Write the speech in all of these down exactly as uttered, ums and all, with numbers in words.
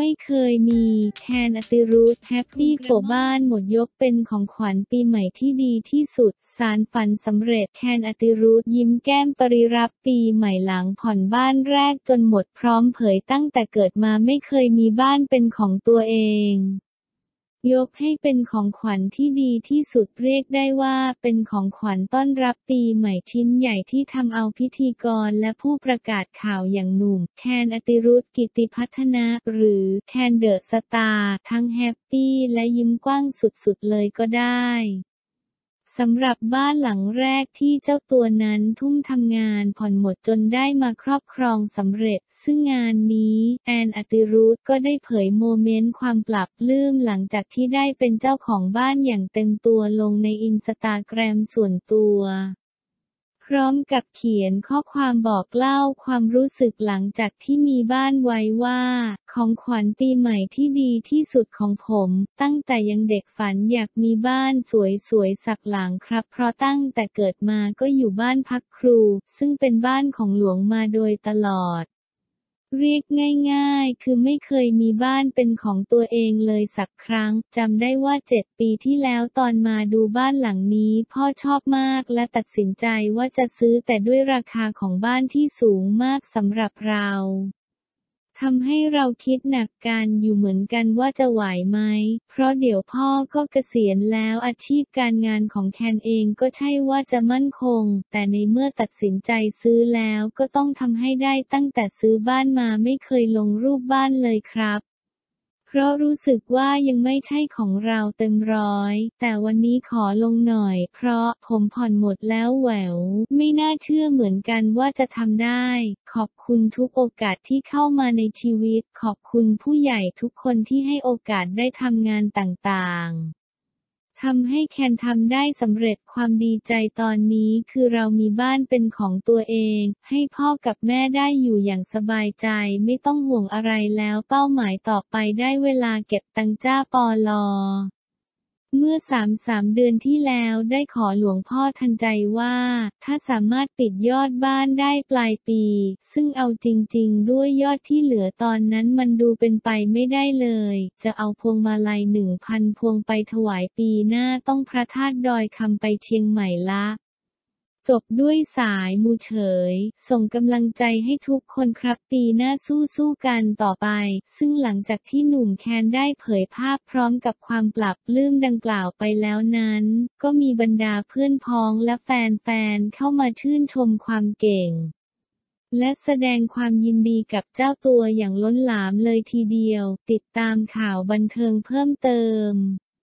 ไม่เคยมี แคนอติรุธ แฮปปี้โกบ้านหมดยกเป็นของขวัญปีใหม่ที่ดีที่สุดสารฝันสำเร็จแคนอติรุธยิ้มแก้มปริรับปีใหม่หลังผ่อนบ้านแรกจนหมดพร้อมเผยตั้งแต่เกิดมาไม่เคยมีบ้านเป็นของตัวเองยกให้เป็นของขวัญที่ดีที่สุดเรียกได้ว่าเป็นของขวัญต้อนรับปีใหม่ชิ้นใหญ่ที่ทำเอาพิธีกรและผู้ประกาศข่าวอย่างหนุ่มแคนอติรุธ กิตติพัฒนะหรือแคนเดอะสตาร์ทั้งแฮปปี้และยิ้มกว้างสุดๆเลยก็ได้สำหรับบ้านหลังแรกที่เจ้าตัวนั้นทุ่มทำงานผ่อนหมดจนได้มาครอบครองสำเร็จซึ่งงานนี้แอนอติรุธก็ได้เผยโมเมนต์ความปรับปลื้มหลังจากที่ได้เป็นเจ้าของบ้านอย่างเต็มตัวลงในอินสตาแกรมส่วนตัวพร้อมกับเขียนข้อความบอกเล่าความรู้สึกหลังจากที่มีบ้านไว้ว่าของขวัญปีใหม่ที่ดีที่สุดของผมตั้งแต่ยังเด็กฝันอยากมีบ้านสวยๆสักหลังครับเพราะตั้งแต่เกิดมาก็อยู่บ้านพักครูซึ่งเป็นบ้านของหลวงมาโดยตลอดเรียกง่ายๆคือไม่เคยมีบ้านเป็นของตัวเองเลยสักครั้งจำได้ว่าเจ็ดปีที่แล้วตอนมาดูบ้านหลังนี้พ่อชอบมากและตัดสินใจว่าจะซื้อแต่ด้วยราคาของบ้านที่สูงมากสำหรับเราทำให้เราคิดหนักกันอยู่เหมือนกันว่าจะไหวไหมเพราะเดี๋ยวพ่อก็เกษียณแล้วอาชีพการงานของแคนเองก็ใช่ว่าจะมั่นคงแต่ในเมื่อตัดสินใจซื้อแล้วก็ต้องทำให้ได้ตั้งแต่ซื้อบ้านมาไม่เคยลงรูปบ้านเลยครับเพราะรู้สึกว่ายังไม่ใช่ของเราเต็มร้อยแต่วันนี้ขอลงหน่อยเพราะผมผ่อนหมดแล้วแหววไม่น่าเชื่อเหมือนกันว่าจะทำได้ขอบคุณทุกโอกาสที่เข้ามาในชีวิตขอบคุณผู้ใหญ่ทุกคนที่ให้โอกาสได้ทำงานต่างๆทำให้แคนทำได้สำเร็จความดีใจตอนนี้คือเรามีบ้านเป็นของตัวเองให้พ่อกับแม่ได้อยู่อย่างสบายใจไม่ต้องห่วงอะไรแล้วเป้าหมายต่อไปได้เวลาเก็บตังค์จ้าปอลอเมื่อสามสามเดือนที่แล้วได้ขอหลวงพ่อทันใจว่าถ้าสามารถปิดยอดบ้านได้ปลายปีซึ่งเอาจริงๆด้วยยอดที่เหลือตอนนั้นมันดูเป็นไปไม่ได้เลยจะเอาพวงมาลัยหนึ่งพันพวงไปถวายปีหน้าต้องพระธาตุดอยคำไปเชียงใหม่ละจบด้วยสายมูเฉยส่งกำลังใจให้ทุกคนครับปีหน้าสู้ๆกันต่อไปซึ่งหลังจากที่หนุ่มแคนได้เผยภาพพร้อมกับความปรับปลื้มดังกล่าวไปแล้วนั้นก็มีบรรดาเพื่อนพ้องและแฟนๆเข้ามาชื่นชมความเก่งและแสดงความยินดีกับเจ้าตัวอย่างล้นหลามเลยทีเดียวติดตามข่าวบันเทิงเพิ่มเติม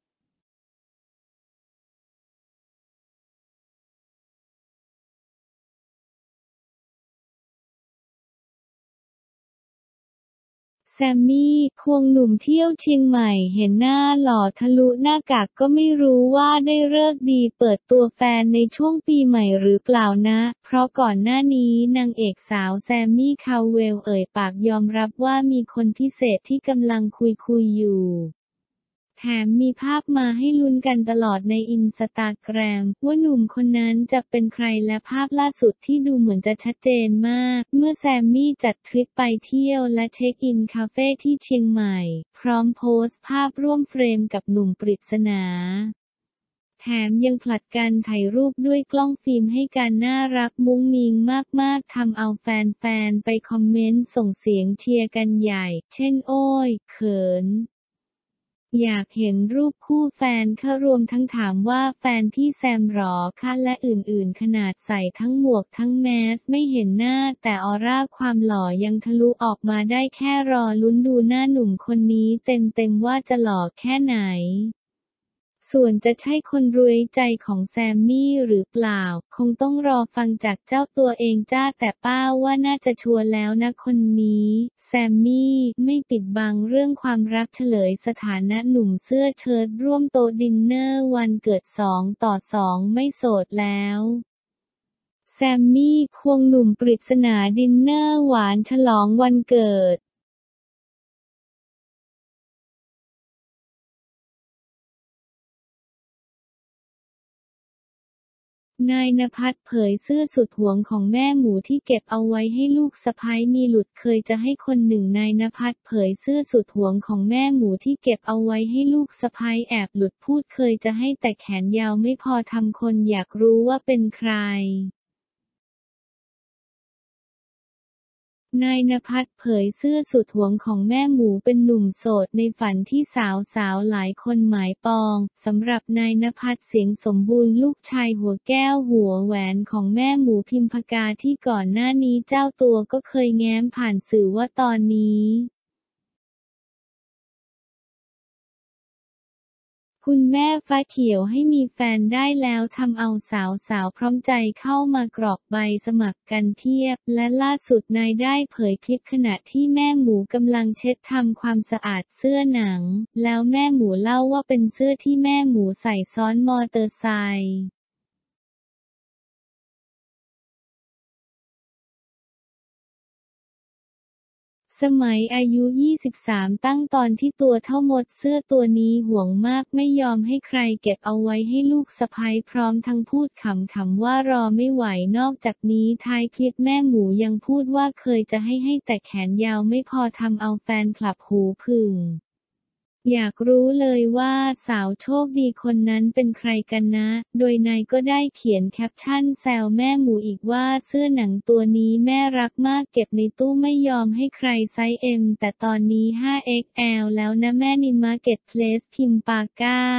แซมมี่ควงหนุ่มเที่ยวเชียงใหม่เห็นหน้าหล่อทะลุหน้ากากก็ไม่รู้ว่าได้ฤกษ์ดีเปิดตัวแฟนในช่วงปีใหม่หรือเปล่านะเพราะก่อนหน้านี้นางเอกสาวแซมมี่คาวเวลเอ่ยปากยอมรับว่ามีคนพิเศษที่กำลังคุยคุยอยู่แถมมีภาพมาให้ลุ้นกันตลอดในอินสตาแกรมว่าหนุ่มคนนั้นจะเป็นใครและภาพล่าสุดที่ดูเหมือนจะชัดเจนมากเมื่อแซมมี่จัดทริปไปเที่ยวและเช็คอินคาเฟ่ที่เชียงใหม่พร้อมโพสต์ภาพร่วมเฟรมกับหนุ่มปริศนาแถมยังผลัดกันถ่ายรูปด้วยกล้องฟิล์มให้กันน่ารักมุ้งมิ้งมากๆทำเอาแฟนๆไปคอมเมนต์ส่งเสียงเชียร์กันใหญ่เช่นโอ้ยเขินอยากเห็นรูปคู่แฟนค่ะรวมทั้งถามว่าแฟนพี่แซมหรอคะและอื่นๆขนาดใส่ทั้งหมวกทั้งแมสไม่เห็นหน้าแต่ออร่าความหล่อยังทะลุออกมาได้แค่รอลุ้นดูหน้าหนุ่มคนนี้เต็มๆว่าจะหล่อแค่ไหนส่วนจะใช่คนรวยใจของแซมมี่หรือเปล่าคงต้องรอฟังจากเจ้าตัวเองจ้าแต่ป้าว่าน่าจะชัวร์แล้วนะคนนี้แซมมี่ไม่ปิดบังเรื่องความรักเฉลยสถานะหนุ่มเสื้อเชิ้ตร่วมโต๊ะดินเนอร์วันเกิดสองต่อสองไม่โสดแล้วแซมมี่ควงหนุ่มปริศนาดินเนอร์หวานฉลองวันเกิดนายณภัทรเผยเสื้อสุดหวงของแม่หมูที่เก็บเอาไว้ให้ลูกสะใภ้มีหลุดเคยจะให้คนหนึ่งนายณภัทรเผยเสื้อสุดหวงของแม่หมูที่เก็บเอาไว้ให้ลูกสะใภ้แอบหลุดพูดเคยจะให้แต่แขนยาวไม่พอทำคนอยากรู้ว่าเป็นใครนายณภัทรเผยเสื้อสุดหวงของแม่หมูเป็นหนุ่มโสดในฝันที่สาวๆหลายคนหมายปองสำหรับนายณภัทรเสียงสมบูรณ์ลูกชายหัวแก้วหัวแหวนของแม่หมูพิมพกาที่ก่อนหน้านี้เจ้าตัวก็เคยแง้มผ่านสื่อว่าตอนนี้คุณแม่ฟ้าเขียวให้มีแฟนได้แล้วทำเอาสาวๆพร้อมใจเข้ามากรอกใบสมัครกันเพียบและล่าสุดนายได้เผยคลิปขณะที่แม่หมูกำลังเช็ดทำความสะอาดเสื้อหนังแล้วแม่หมูเล่าว่าเป็นเสื้อที่แม่หมูใส่ซ้อนมอเตอร์ไซค์สมัยอายุ ยี่สิบสาม ตั้งตอนที่ตัวเท่ามดเสื้อตัวนี้ห่วงมากไม่ยอมให้ใครเก็บเอาไว้ให้ลูกสะใภ้พร้อมทั้งพูดขำๆว่ารอไม่ไหวนอกจากนี้ท้ายคลิปแม่หมูยังพูดว่าเคยจะให้ให้แต่แขนยาวไม่พอทำเอาแฟนคลับหูผึ่งอยากรู้เลยว่าสาวโชคดีคนนั้นเป็นใครกันนะโดยนายก็ได้เขียนแคปชั่นแซวแม่หมูอีกว่าเสื้อหนังตัวนี้แม่รักมากเก็บในตู้ไม่ยอมให้ใครไซส์ เอ็ม แต่ตอนนี้ ห้า เอ็กซ์ แอล แล้วนะแม่นินมาร์เก็ตเพลสพิมพ์ปาก้า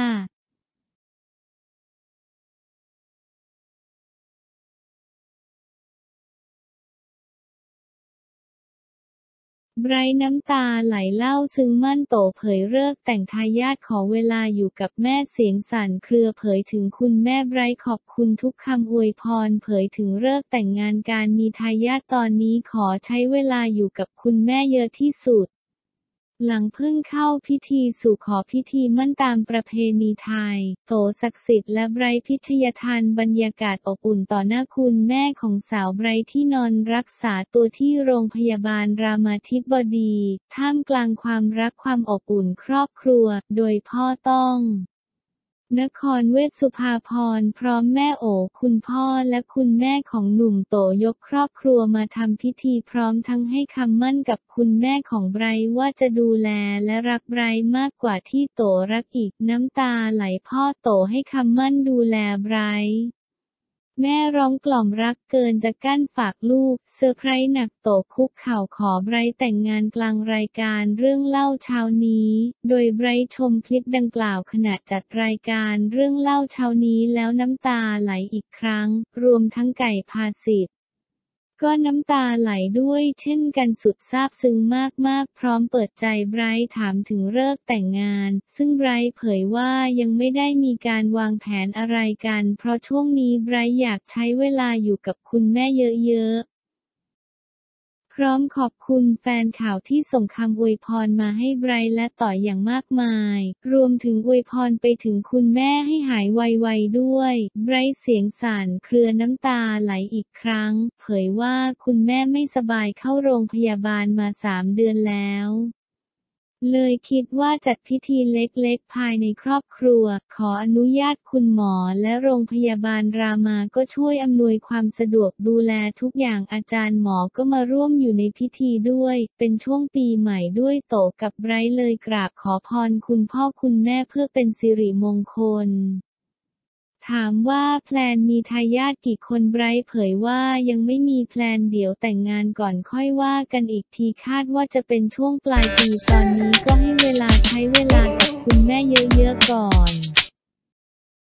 ไบรท์น้ำตาไหลเล่าซึ้งมั่นโตเผยฤกษ์แต่งทายาทขอเวลาอยู่กับแม่เสียงสั่นเครือเผยถึงคุณแม่ไบรท์ขอบคุณทุกคำอวยพรเผยถึงฤกษ์แต่งงานการมีทายาทตอนนี้ขอใช้เวลาอยู่กับคุณแม่เยอะที่สุดหลังเพิ่งเข้าพิธีสู่ขอพิธีมั่นตามประเพณีไทยโตศักดิ์สิทธิ์และไบรท์พิชยทานบรรยากาศอบอุ่นต่อหน้าคุณแม่ของสาวไบรท์ที่นอนรักษาตัวที่โรงพยาบาลรามาธิบดีท่ามกลางความรักความอบอุ่นครอบครัวโดยพ่อต้องนครเวชสุภาพรพร้อมแม่โอคุณพ่อและคุณแม่ของหนุ่มโตยกครอบครัวมาทำพิธีพร้อมทั้งให้คำมั่นกับคุณแม่ของไบรท์ว่าจะดูแลและรักไบรท์มากกว่าที่โตรักอีกน้ำตาไหลพ่อโตให้คำมั่นดูแลไบรท์แม่ร้องกล่อมรักเกินจะกั้นฝากลูกเซอร์ไพรส์หนักโตคุกเข่าขอไบรท์แต่งงานกลางรายการเรื่องเล่าเช้านี้โดยไบรท์ชมคลิปดังกล่าวขณะจัดรายการเรื่องเล่าเช้านี้แล้วน้ำตาไหลอีกครั้งรวมทั้งไก่ภาสิทธิ์ก็น้ำตาไหลด้วยเช่นกันสุดซาบซึ้งมากๆพร้อมเปิดใจไบรท์ถามถึงฤกษ์แต่งงานซึ่งไบรท์เผยว่ายังไม่ได้มีการวางแผนอะไรกันเพราะช่วงนี้ไบรท์อยากใช้เวลาอยู่กับคุณแม่เยอะๆพร้อมขอบคุณแฟนข่าวที่ส่งคำอวยพรมาให้ไบรท์และต่ออย่างมากมายรวมถึงอวยพรไปถึงคุณแม่ให้หายไวๆด้วยไบรท์เสียงสั่นเครือน้ำตาไหลอีกครั้งเผยว่าคุณแม่ไม่สบายเข้าโรงพยาบาลมาสามเดือนแล้วเลยคิดว่าจัดพิธีเล็กๆภายในครอบครัวขออนุญาตคุณหมอและโรงพยาบาลรามาก็ช่วยอำนวยความสะดวกดูแลทุกอย่างอาจารย์หมอก็มาร่วมอยู่ในพิธีด้วยเป็นช่วงปีใหม่ด้วยโตกับไบรท์เลยกราบขอพรคุณพ่อคุณแม่เพื่อเป็นสิริมงคลถามว่าแพลนมีทายาทกี่คนไบรท์เผยว่ายังไม่มีแพลนเดี๋ยวแต่งงานก่อนค่อยว่ากันอีกทีคาดว่าจะเป็นช่วงปลายปีตอนนี้ก็ให้เวลาใช้เวลากับคุณแม่เยอะๆก่อน